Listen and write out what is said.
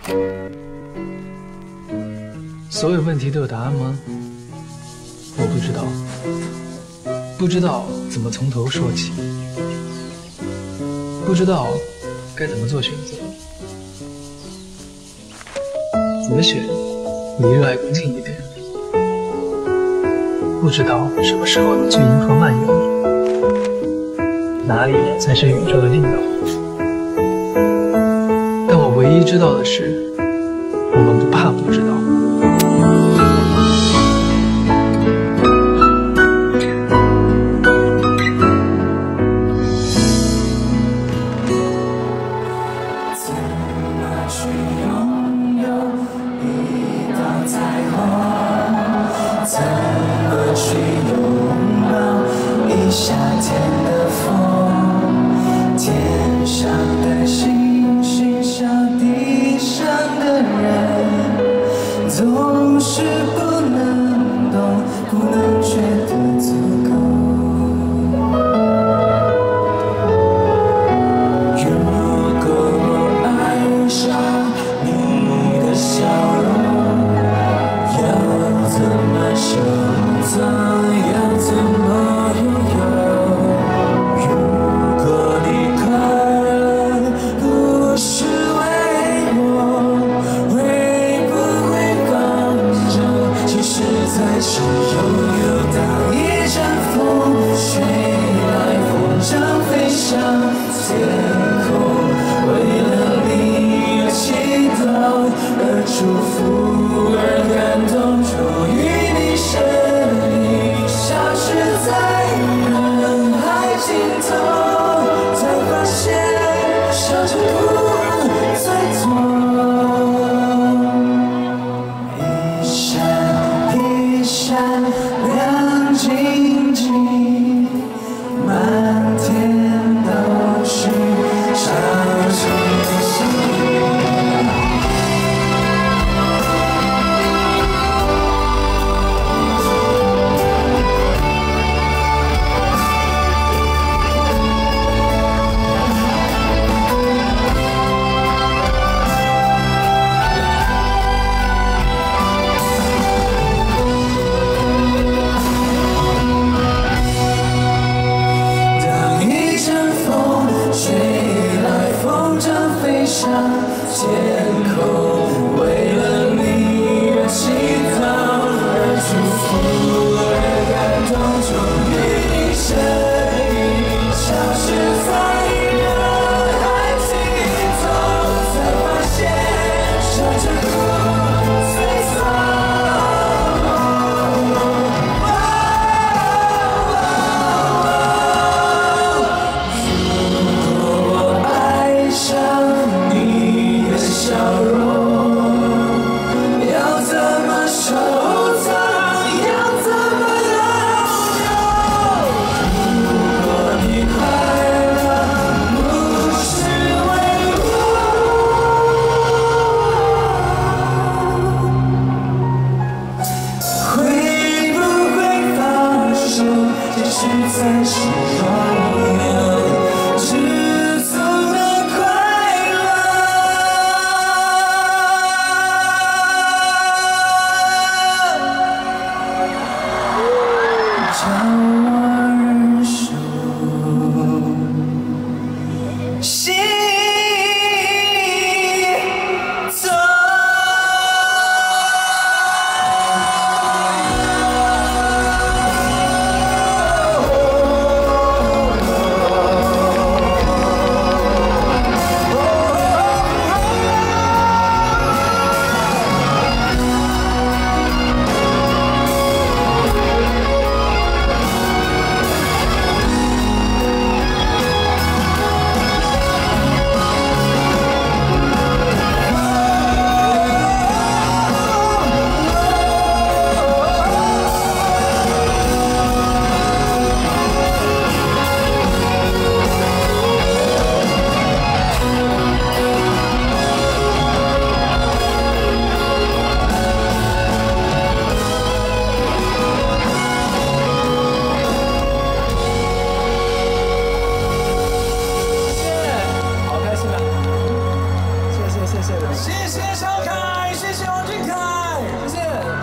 所有问题都有答案吗？我不知道，不知道怎么从头说起，不知道该怎么做选择，怎么选离热爱更近一点，不知道什么时候能去银河漫游，哪里才是宇宙的尽头。但我唯一知道的是，我们不怕不知道。 总是不能懂，不能觉得足够。如果我爱上你的笑容，要怎么收藏，要怎么拥有？如果你快乐不是为我，才是拥有。当一阵风吹来，风筝飞向天空，为了你而祈祷，而祝福，而感动。终于你身影消失在人海尽头，才发现笑着哭最痛。亮晶晶，满天都是小星星。向天空，为了你而祈祷，而祝福，而感动。终于你身影消失在人海尽头，才发现笑着哭最痛。如果我爱上你的笑容， 谢谢。 谢谢小凯，谢谢王俊凯， 谢谢。